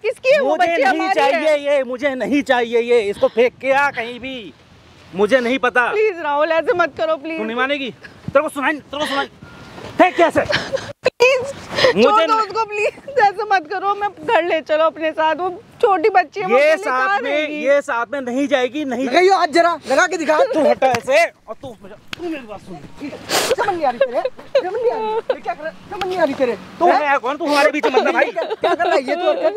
किसकी है वो बच्ची? मुझे नहीं चाहिए ये, मुझे नहीं चाहिए ये, इसको फेंक के आ कहीं भी, मुझे नहीं पता। प्लीज राहुल ऐसे मत करो प्लीज। तू नहीं मानेगी, तेरे को सुनाई फेंक कैसे? प्लीज मुझे उसको प्लीज ऐसे मत करो, मैं घर ले चलो अपने साथ, वो छोटी बच्ची है। ये साथ में नहीं जाएगी, नहीं लगाइए हाथ, जरा लगा के दिखा। तू हटा ऐसे, और तू मेरी बात सुन। समझ नहीं आ रही तेरे, समझ नहीं आ रही क्या कर रहा है, समझ नहीं आ रही तेरे। तू है कौन? तू हमारे बीच में मत भाई, क्या कर रहा है ये तू?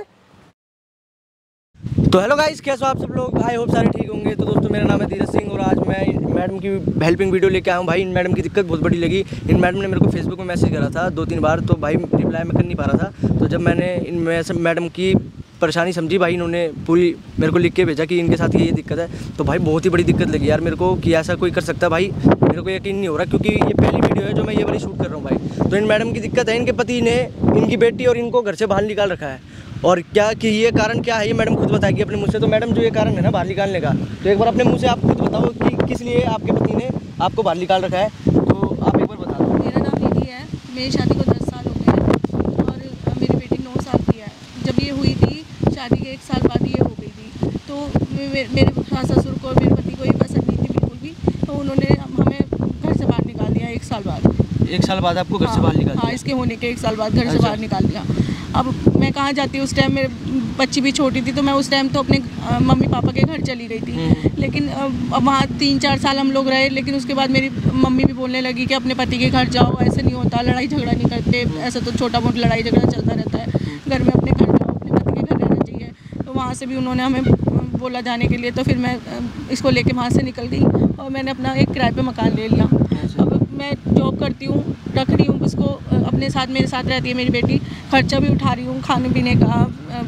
तो हेलो गाइस, कैसे हो आप सब लोग? आई होप सारे ठीक होंगे। तो दोस्तों मेरा नाम है धीरज सिंह और आज मैं मैडम की हेल्पिंग वीडियो लेके आया हूँ। भाई इन मैडम की दिक्कत बहुत बड़ी लगी। इन मैडम ने मेरे को फेसबुक में मैसेज करा था 2-3 बार, तो भाई रिप्लाई मैं कर नहीं पा रहा था। तो जब मैंने इन मैडम की परेशानी समझी, भाई इन्होंने पूरी मेरे को लिख के भेजा कि इनके साथ ये दिक्कत है। तो भाई बहुत ही बड़ी दिक्कत लगी यार मेरे को कि ऐसा कोई कर सकता है। भाई मेरे को यकीन नहीं हो रहा क्योंकि ये पहली वीडियो है जो मैं ये वाली शूट कर रहा हूँ भाई। तो इन मैडम की दिक्कत है, इनके पति ने इनकी बेटी और इनको घर से बाहर निकाल रखा है। और क्या कि ये कारण क्या है ये मैडम खुद बताएगी अपने मुँह से। तो मैडम जो ये कारण है ना बाहर निकालने का, तो एक बार अपने मुँह से आप खुद बताओ कि किस लिए आपके पति ने आपको बाहर निकाल रखा है, तो आप एक बार बता दो। मेरा नाम निधि है, मेरी शादी को 10 साल हो गए हैं और मेरी बेटी 9 साल की है। जब ये हुई थी शादी के 1 साल बाद ये हो गई थी, तो मेरे सास ससुर को और मेरे पति को ये पसंद नहीं थी बिल्कुल भी, तो उन्होंने हमें घर से बाहर निकाल दिया 1 साल बाद। 1 साल बाद आपको घर से बाहर निकाल दिया? हाँ, इसके होने के 1 साल बाद घर से बाहर निकाल दिया। अब मैं कहाँ जाती, उस टाइम मेरे बच्ची भी छोटी थी, तो मैं उस टाइम तो अपने मम्मी पापा के घर चली गई थी। लेकिन अब वहाँ 3-4 साल हम लोग रहे, लेकिन उसके बाद मेरी मम्मी भी बोलने लगी कि अपने पति के घर जाओ, ऐसे नहीं होता, लड़ाई झगड़ा नहीं करते, ऐसा तो छोटा मोटा लड़ाई झगड़ा चलता रहता है, घर में अपने घर जाओ, अपने पति के घर रहना चाहिए। तो वहाँ से भी उन्होंने हमें बोला जाने के लिए, तो फिर मैं इसको लेके वहाँ से निकल गई और मैंने अपना एक किराए पे मकान ले लिया। अब मैं जॉब करती हूँ, रख रही हूँ उसको अपने साथ, मेरे साथ रहती है मेरी बेटी, खर्चा भी उठा रही हूँ खाने पीने का,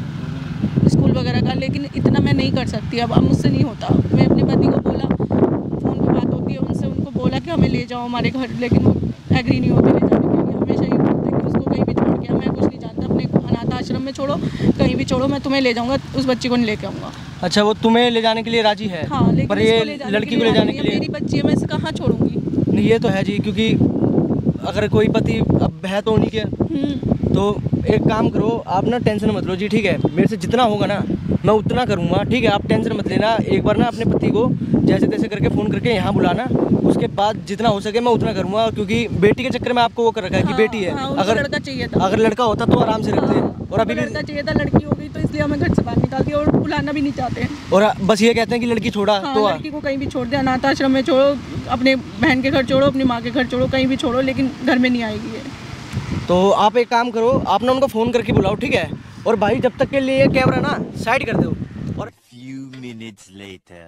स्कूल वगैरह का, लेकिन इतना मैं नहीं कर सकती। अब मुझसे नहीं होता। मैं अपने पति को बोला, फ़ोन पे बात होती है उनसे, उनको बोला कि हमें ले जाओ हमारे घर, लेकिन वो एग्री नहीं होते ले जाने के लिए। हमेशा ये बोलते हैं कि उसको कहीं भी छोड़ के, मैं कुछ नहीं जानता, अपने अनाथ आश्रम में छोड़ो, कहीं भी छोड़ो, मैं तुम्हें ले जाऊँगा, उस बच्ची को नहीं लेके आऊँगा। अच्छा, वो तुम्हें ले जाने के लिए राजी है? हाँ, लेकिन पर ये लड़की को ले जाने के लिए मेरी बच्ची है, मैं इसे कहाँ छोड़ूंगी? नहीं, ये तो है जी, क्योंकि अगर कोई पति अब है तो उन्हीं के। तो एक काम करो, आप ना टेंशन मत लो जी, ठीक है? मेरे से जितना होगा ना मैं उतना करूँगा, ठीक है? आप टेंशन मत लेना। एक बार ना अपने पति को जैसे तैसे करके फ़ोन करके यहाँ बुलाना, उसके बाद जितना हो सके मैं उतना करूँगा, क्योंकि बेटी के चक्कर में आपको वो कर रखा है कि बेटी है। अगर लड़का चाहिए था, अगर लड़का होता तो आराम से रखते, और अभी लड़का चाहिए था, लड़की हो गई तो इसलिए हमें घर से बाहर निकाल दिया और बुलाना भी नहीं चाहते हैं। और बस ये कहते हैं कि लड़की छोड़ा तो लड़की को कहीं भी छोड़ दे, अनाथ आश्रम में छोड़ो, अपने बहन के घर छोड़ो, अपनी माँ के घर छोड़ो, कहीं भी छोड़ो, लेकिन घर में नहीं आएगी है। तो आप एक काम करो, आप ना उनको फ़ोन करके बुलाओ, ठीक है? और भाई जब तक के लिए कैमरा ना साइड कर दो। और few minutes later.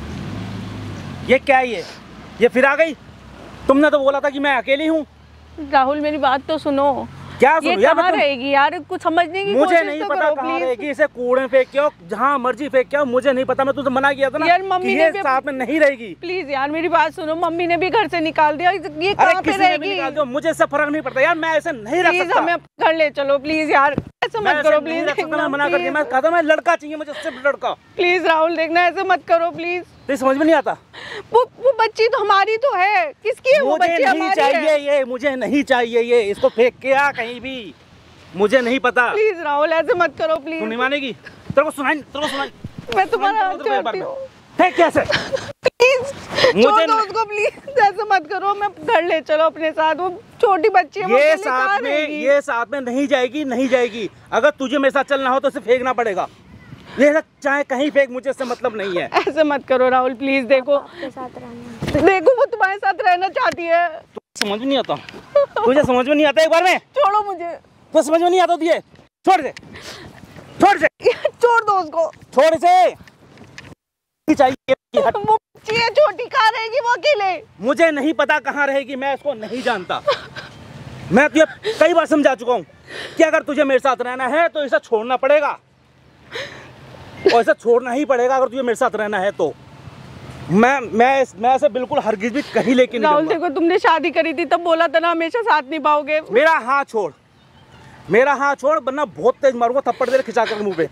ये क्या है ये फिर आ गई? तुमने तो बोला था कि मैं अकेली हूँ। राहुल मेरी बात तो सुनो। क्या ये कहाँ रहेगी यार, कुछ समझने की मुझे कोशिश नहीं तो पता करो, कहाँ प्लीज। रहेगी। इसे कूड़े फेंक के जहाँ मर्जी फेंक के, मुझे नहीं पता। मैं तुझे मना किया था ना यार, मम्मी कि ने ये भी साथ में नहीं रहेगी। प्लीज यार मेरी बात सुनो, मम्मी ने भी घर से निकाल दिया, ये अरे कहाँ पे किसी ने भी रहेगी? निकाल दो, मुझे इससे फर्क नहीं पड़ता यार, मैं ऐसे नहीं रख प्लीज सकता। हमें घर ले चलो प्लीज यार, ऐसे मत करो प्लीज। मैं मना कर दिया, मैं कहता मैं लड़का चाहिए, मुझे सिर्फ लड़का। प्लीज राहुल देखना, ऐसे मत करो प्लीज। तो समझ में नहीं आता। वो बच्ची तो हमारी तो है, किसकी है वो बच्ची? मुझे नहीं चाहिए ये, मुझे नहीं चाहिए ये, इसको फेंक के आ कहीं भी, मुझे नहीं पता। प्लीज राहुल ऐसे मत करो प्लीज। तू नहीं मानेगी, तेरे को सुनाई मैं तुम्हारा हाथ छोड़ती हूँ। फेंक कैसे? प्लीज छोड़ दो उसको प्लीज, ऐसे मत करो, मैं घर ले चलो अपने साथ, वो छोटी बच्ची है। ये साथ में नहीं जाएगी, नहीं जाएगी। अगर तुझे मेरे साथ चलना हो तो इसे फेंकना पड़ेगा। ये चाहे कहीं फेंक, मुझे इससे मतलब नहीं है। ऐसे मत करो राहुल प्लीज। देखो वो तुम्हारे साथ रहना चाहती है। समझ में नहीं आता, तुझे समझ में नहीं आता। एक बार में छोड़ो मुझे, तो समझ में नहीं आता तुझे। छोड़ दे, छोड़ दे, छोड़ दो उसको, छोड़ से चाहिए। वो बच्ची है छोटी, कहाँ रहेगी वो अकेले? मुझे नहीं पता कहाँ रहेगी, मैं इसको नहीं जानता। मैं तुझे कई बार समझा चुका हूँ कि अगर तुझे मेरे साथ रहना है तो इसे छोड़ना पड़ेगा, और इसे छोड़ना ही पड़ेगा अगर तुझे मेरे साथ रहना है तो। मैं ऐसे बिल्कुल हरगिज भी कहीं लेके नहीं राहुल देखो, तुमने शादी करी थी तब बोला था ना हमेशा साथ निभाओगे। मेरा हाथ छोड़, मेरा हाथ छोड़, वरना बहुत तेज मारूंगा थप्पड़ दे खिंचा कर मुंह पे।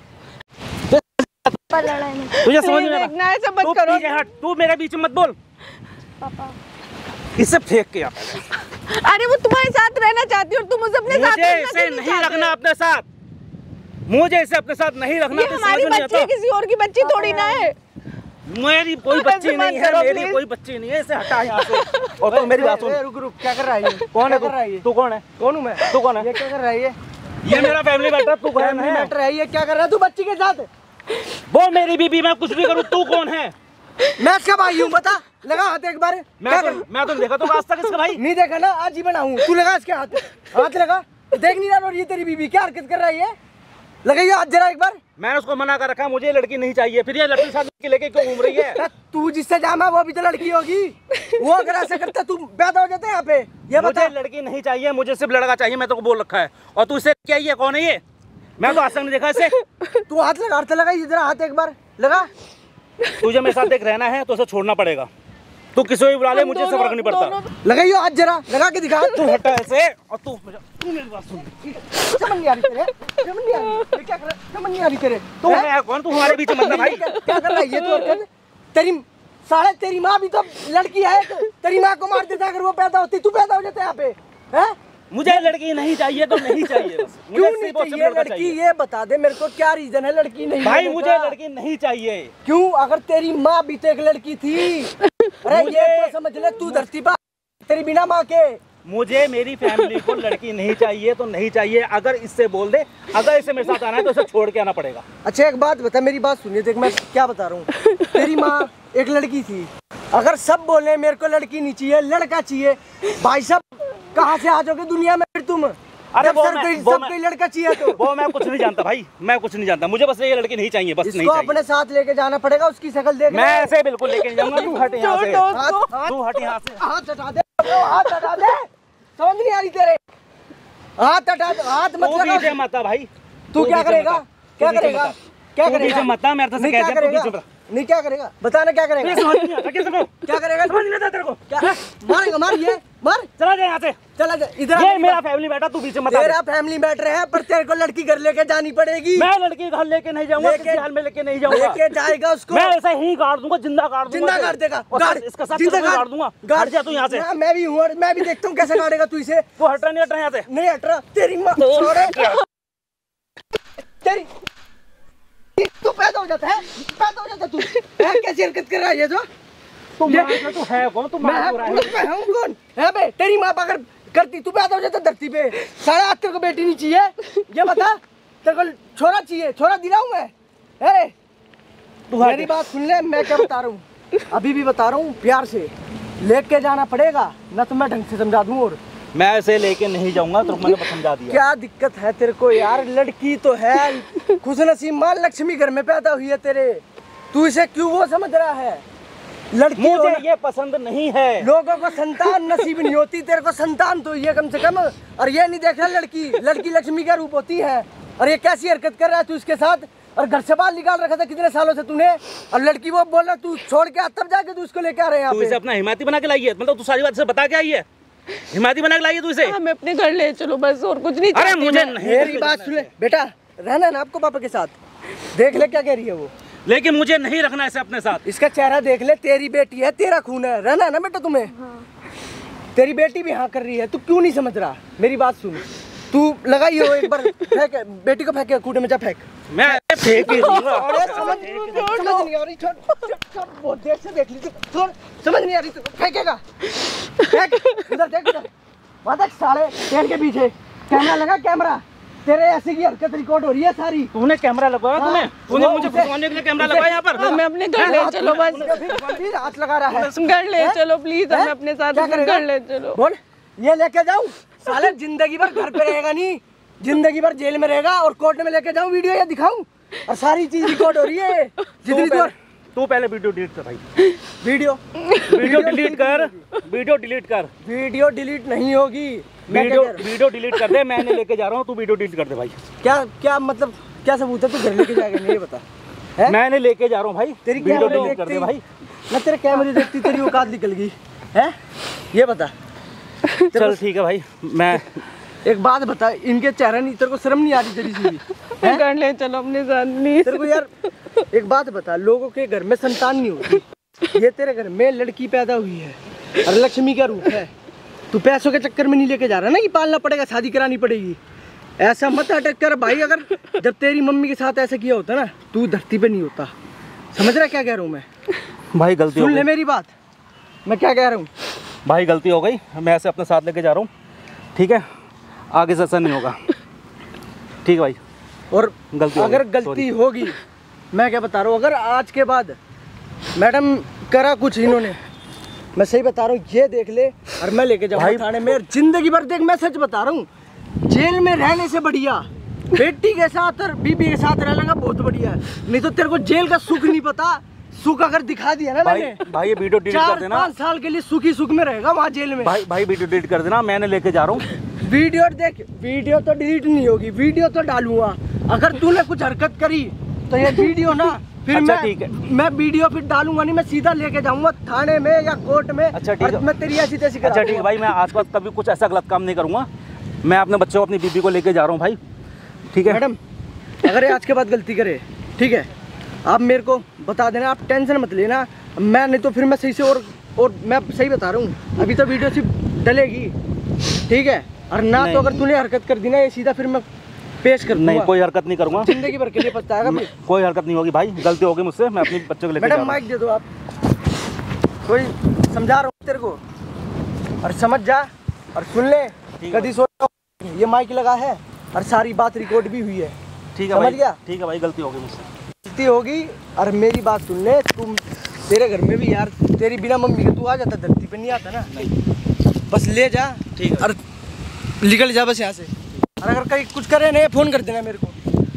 तुझे समझ में देखना, ऐसे मत करो। तू मेरे बीच में मत बोल। पापा इसे फेंक के आ। अरे वो तुम्हारे साथ रहना चाहती है और तुम उसे अपने साथ मुझे इसे नहीं रखना अपने साथ। मुझे इसे अपने साथ नहीं रखना। ये हमारी बच्ची है, किसी और की बच्ची थोड़ी ना है। मेरी कोई बच्ची नहीं है, मेरी कोई बच्ची नहीं है, इसे हटा यहाँ से। और तू मेरी बात सुन। रुक, क्या कर रहा है ये? कौन है तू? तू कौन है? कौन हूँ मैं? तू कौन है? ये क्या कर रहा है ये मेरा फैमिली मैटर। तू कौन फैमिली है? मैटर है ये, क्या कर रहा है तू बच्ची के साथ? वो मेरी बीबी, मैं कुछ भी करूँ। तू कौन है? मैं इसका भाई हूँ, बता। लगा हाथ एक बार। मैं तो देखा तो आज तक इसका भाई नहीं देखा ना, आज ही बना हूँ। तू लगा इसके हाथ, हाथ लगा। देख नहीं रहा? और ये तेरी बीबी क्या हरकत कर रही है? लगाइए हाथ जरा एक बार। मैंने उसको मना कर रखा, मुझे ये लड़की नहीं चाहिए। फिर ये लड़की साथ लेके क्यों घूम रही है? तू जिससे जामा वो भी तो लड़की होगी। वो अगर ऐसा करता तू पैदा हो जाता है यहाँ पे। ये बता। मुझे लड़की नहीं चाहिए, मुझे सिर्फ लड़का चाहिए। मैं तो बोल रखा है। और तू इसे क्या, ये कौन है ये? मैं तो आज तक नहीं देखा इसे। तू हाथ लगा, हाथ लगा इधर, हाथ एक बार लगा। तुझे मेरे साथ एक रहना है तो उसे छोड़ना पड़ेगा। तू किसी को भी बुला ले, मुझे इससे फर्क नहीं पड़ता। लगाइयो हाथ जरा, लगा के दिखा। तू हटा ऐसे। और तू मेरी बात सुन। समझ नहीं आ रही तेरे, समझ नहीं आ रही क्या कर रहा है? समझ नहीं आ रही तेरे। तू है कौन? तू हमारे बीच में मत भाई। क्या कर रहा है ये? तू हरकत तेरी साले, तेरी माँ भी तो लड़की है। तेरी माँ को मार देता अगर वो पैदा होती, तू पैदा हो जाता यहाँ पे है? मुझे लड़की नहीं चाहिए तो नहीं चाहिए बस। क्यों नहीं चाहिए लड़की? ये बता दे मेरे को, क्या रीजन है लड़की नहीं? भाई मुझे लड़की नहीं चाहिए। क्यों? अगर तेरी माँ भी तो एक लड़की थी। अरे ये तो समझ ले, तू धरती पर तेरी बिना माँ के। मुझे मेरी फैमिली को लड़की नहीं चाहिए तो नहीं चाहिए। अगर इससे बोल दे, अगर इसे मेरे साथ आना है तो इसे छोड़ के आना पड़ेगा। अच्छा एक बात बता, मेरी बात सुनिए। देख मैं क्या बता रहा हूँ। तेरी माँ एक लड़की थी। अगर सब बोले मेरे को लड़की नहीं चाहिए, लड़का चाहिए, भाई साहब कहाँ से आ जाओगे दुनिया में फिर तुम? अरे सब कोई लड़का चाहिए तो वो मैं कुछ नहीं जानता भाई, मैं कुछ नहीं जानता। मुझे बस ये लड़की नहीं चाहिए, बस नहीं चाहिए। अपने साथ लेके जाना पड़ेगा, उसकी शक्ल देख। मैं ऐसे बिल्कुल लेके जाऊंगा। तू हट यहाँ से, तू हट यहाँ से। हाथ हटा दे, हाथ हटा दे। समझ नहीं आ रही तेरे? हाथ हटा दे, हाथ मत लगा। पीछे मत आ भाई। तू क्या करेगा? क्या करेगा? क्या करेगा? पीछे मत आ, मेरे से कह दे। तू पीछे नहीं क्या करेगा? बताना क्या करेगा? क्या करेगा? समझ नहीं आता तेरे को? क्या मारेगा? मार ये मार। चला जा यहाँ से, चला जा इधर। ये मेरा फैमिली बैठा, तू पीछे मत आ। तेरा फैमिली मैटर है, पर तेरे को लड़की घर लेके जानी पड़ेगी। मैं लड़की घर लेके नहीं जाऊंगा, किसी हाल में लेके नहीं जाऊंगा। लेके जाएगा उसको। मैं ऐसा ही गाड़ दूंगा, जिंदा गाड़ दूंगा। जिंदा गाड़ देगा? इसका साथ गाड़ दूंगा। हट जा तू यहाँ से। मैं भी हूँ, मैं भी देखता हूँ कैसे गाड़ेगा तू इसे। तू हट रहा नहीं, हट रहा यहाँ से। नहीं हट रहा। तेरी माँ तेरी तू पैदा हो जाता है, पैदा हो जाता तू। कैसी हरकत कर रहा है ये? जो तू है कौन? तू मैं हूँ कौन है बे? तेरी माँ अगर करती तू पैदा हो जाता धरती पे। साढ़े आठ तेरे को बेटी नहीं चाहिए, ये बता। तेरे को छोरा चाहिए, छोरा दिला हूँ मैं। अरे तू मेरी बात सुन ले, मैं क्या बता रहा हूँ, अभी भी बता रहा हूँ, प्यार से लेके जाना पड़ेगा ना तो मैं ढंग से समझा दूँ। और मैं ऐसे लेके नहीं जाऊंगा, तो मैंने समझा दिया। क्या दिक्कत है तेरे को यार? लड़की तो है, खुशनसीब माँ लक्ष्मी घर में पैदा हुई है तेरे। तू इसे क्यों वो समझ रहा है? लड़की मुझे ये पसंद नहीं है। लोगों को संतान नसीब नहीं होती, तेरे को संतान तो ये कम से कम। और ये नहीं देख रहा लड़की लक्ष्मी का रूप होती है। और ये कैसी हरकत कर रहा है तू इसके साथ? और घर से बाहर निकाल रखा था कितने सालों से तूने, और लड़की वो बोल रहा तू छोड़ के आ, तब जाके तू इसको लेके आ रहे हैं। तू इसे अपना हिमायती बना के लाई है? मतलब तू सारी बात से बता के आई है? हिमायती बना के लाई है तू इसे? हमें अपने घर ले चलो बस, और कुछ नहीं। अरे मुझे नहीं। मेरी बात सुन ले बेटा, रहना ना आपको पापा के साथ। देख ले क्या कह रही है वो। लेकिन मुझे नहीं रखना ऐसे अपने साथ। इसका चेहरा देख ले, तेरी बेटी है, तेरा खून है, रहना है ना बेटा तुम्हें। तेरी बेटी भी हाँ कर रही है, तू क्यों नहीं समझ रहा? मेरी बात सुन, तू लगाई हो एक बार, फेंक बेटी को, फेंक कूड़े में जा फेंक। मैं फेंक ही दूंगा। समझ नहीं आ रही, छोड़ बहुत देर से देख ली, छोड़। समझ नहीं आ रही, फेंकेगा? फेंक उधर, देख उधर, वहाँ तक साले पेड़ के पीछे कैमरा लगा। कैमरा तेरे ऐसी की हरकत रिकॉर्ड हो रही है सारी। तूने कैमरा लगवाया? तूने मुझे फंसवाने के लिए कैमरा लगवाया यहाँ पर? हमें अपने घर ले चलो बस। फिर हाथ लगा रहा है। घर ले चलो प्लीज, हमें अपने साथ घर ले चलो। बोल, ये लेके जाऊं? साले जिंदगी भर घर पे रहेगा नहीं, जिंदगी भर जेल में रहेगा। और कोर्ट में लेके जाऊं, वीडियो या दिखाऊं? और सारी चीज रिकॉर्ड हो रही है जितनी दूर। तू पहले वीडियो डिलीट कर भाई। वीडियो डिलीट कर, वीडियो डिलीट कर। वीडियो डिलीट नहीं होगी। वीडियो डिलीट कर दे, मैंने लेके जा रहा हूँ, तू वीडियो डिलीट कर दे भाई। क्या मतलब, क्या सबूत है? तू घर लेके जाएगा नहीं, ये बता। मैंने लेके जा रहा हूँ भाई, तेरी वीडियो डिलीट कर दे भाई। ना तेरे कैमरे देखती तेरी औकात निकल गई है, ये बता। चल ठीक है भाई। मैं एक बात बता, इनके चेहरे नहीं, तेरे को शर्म नहीं आ रही तेरी सी? घर ले चलो अपने साथ नहीं। तेरे को यार एक बात बता, लोगों के घर में संतान नहीं होती, ये तेरे घर में लड़की पैदा हुई है और लक्ष्मी का रूप है। तू पैसों के चक्कर में नहीं लेके जा रहा ना कि पालना पड़ेगा, शादी करानी पड़ेगी। ऐसा मत अटैक कर भाई। अगर जब तेरी मम्मी के साथ ऐसा किया होता ना, तू धरती पे नहीं होता। समझ रहा क्या कह रहा हूँ मैं? भाई गलती हो सुन ले गई मेरी बात, मैं क्या कह रहा हूँ। भाई, गलती हो गई। मैं ऐसे अपने साथ लेके जा रहा हूँ, ठीक है? आगे से ऐसा नहीं होगा, ठीक है भाई? और गलती अगर होगी, गलती होगी, मैं क्या बता रहा हूँ, अगर आज के बाद मैडम करा कुछ इन्होंने, मैं सही बता रहा हूँ, ये देख ले और मैं लेके जाऊँगा थाने में। जिंदगी भर देख, मैं सच बता रहा हूँ, जेल में रहने से बढ़िया बेटी के साथ और बीबी के साथ रहना बहुत बढ़िया है। नहीं तो तेरे को जेल का सुख नहीं पता। सुख अगर दिखा दिया ना भाई, मैंने, भाई ये वीडियो डिलीट कर देना। 4-5 साल के लिए सुखी सुख में रहेगा वहाँ जेल में। भाई वीडियो डिलीट कर देना, मैंने लेके जा रहा हूँ। वीडियो देख, वीडियो तो डिलीट नहीं होगी, वीडियो तो डालूंगा। अगर तूने कुछ हरकत करी तो ये वीडियो ना फिर अच्छा, मैं ठीक है। मैं वीडियो फिर डालूंगा नहीं, मैं सीधा लेके जाऊंगा थाने में या कोर्ट में। अच्छा, ठीक है। मैं तेरी ऐसी तैसी करा अच्छा ठीक है भाई, मैं आसपास कभी कुछ ऐसा गलत काम नहीं करूँगा। मैं अपने बच्चों को, अपनी बीबी को लेके जा रहा हूँ भाई, ठीक है? मैडम अगर ये आज के बाद गलती करे, ठीक है, आप मेरे को बता देना, आप टेंशन मत लेना। मैं नहीं तो फिर मैं सही से और मैं सही बता रहा हूँ, अभी तो वीडियो सिर्फ डलेगी, ठीक है? और ना तो अगर तूने हरकत कर दी ना, ये सीधा फिर मैं पेश कर दूंगा। नहीं, कोई हरकत नहीं करूँगा, जिंदगी भर के लिए पछताएगा फिर। कोई हरकत नहीं होगी भाई, गलती हो गई मुझसे। मैं अपने बच्चों को लेके जा मैडम रहा हूँ। माइक दे दो आप, कोई समझा रहा हूँ तेरे को, और समझ जा और सुन ले। कभी सोच ये माइक लगा है और सारी बात रिकॉर्ड भी हुई है, ठीक है समझ भाई, गया? ठीक है भाई, गलती हो गई मुझसे। गलती होगी। और मेरी बात सुन ले, तुम तेरे घर में भी यार, तेरी बिना मम्मी के तू आ जाता, धरती पे नहीं आता ना। बस ले जा, ठीक है, और निकल जा बस यहाँ से। और अगर कहीं कुछ करे नहीं, फ़ोन कर देना मेरे को।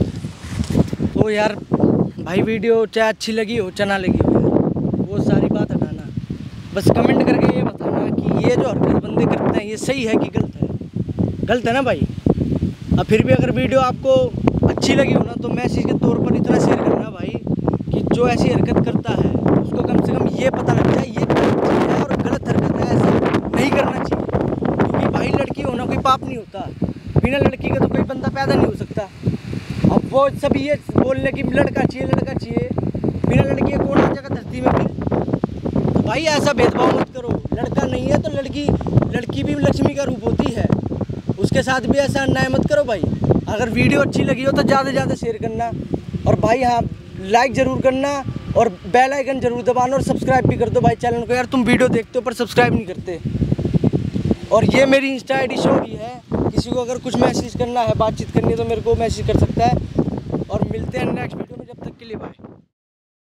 तो यार भाई, वीडियो चाहे अच्छी लगी हो चाहे ना लगी हो, वो सारी बात हटाना। बस कमेंट करके ये बताना कि ये जो हरकत बंदे करते हैं, ये सही है कि गलत है। गलत है ना भाई? अब फिर भी अगर वीडियो आपको अच्छी लगी हो ना, तो मैसेज के तौर पर इतना शेयर करना भाई कि जो ऐसी हरकत करता है उसको कम से कम ये पता लग जाए ये गलत चीज़ है और गलत हरकत है, ऐसा नहीं करना चाहिए। क्योंकि भाई लड़की होना कोई पाप नहीं होता, बिना लड़की के तो कोई बंदा पैदा नहीं हो सकता। अब वो सब ये बोलने की लड़का चाहिए, बिना लड़की के कौन आ जाएगा धरती में फिर? तो भाई ऐसा भेदभाव मत करो। लड़का नहीं है तो लड़की भी लक्ष्मी का रूप होती है, उसके साथ भी ऐसा अन्याय मत करो भाई। अगर वीडियो अच्छी लगी हो तो ज़्यादा से ज़्यादा शेयर करना, और भाई हाँ, लाइक ज़रूर करना और बेल आइकन ज़रूर दबाना, और सब्सक्राइब भी कर दो भाई चैनल को। यार तुम वीडियो देखते हो पर सब्सक्राइब नहीं करते। और ये मेरी इंस्टा आईडी शो की है, किसी को अगर कुछ मैसेज करना है, बातचीत करनी है तो मेरे को मैसेज कर सकता है। और मिलते हैं नेक्स्ट वीडियो में, जब तक के लिए बाय।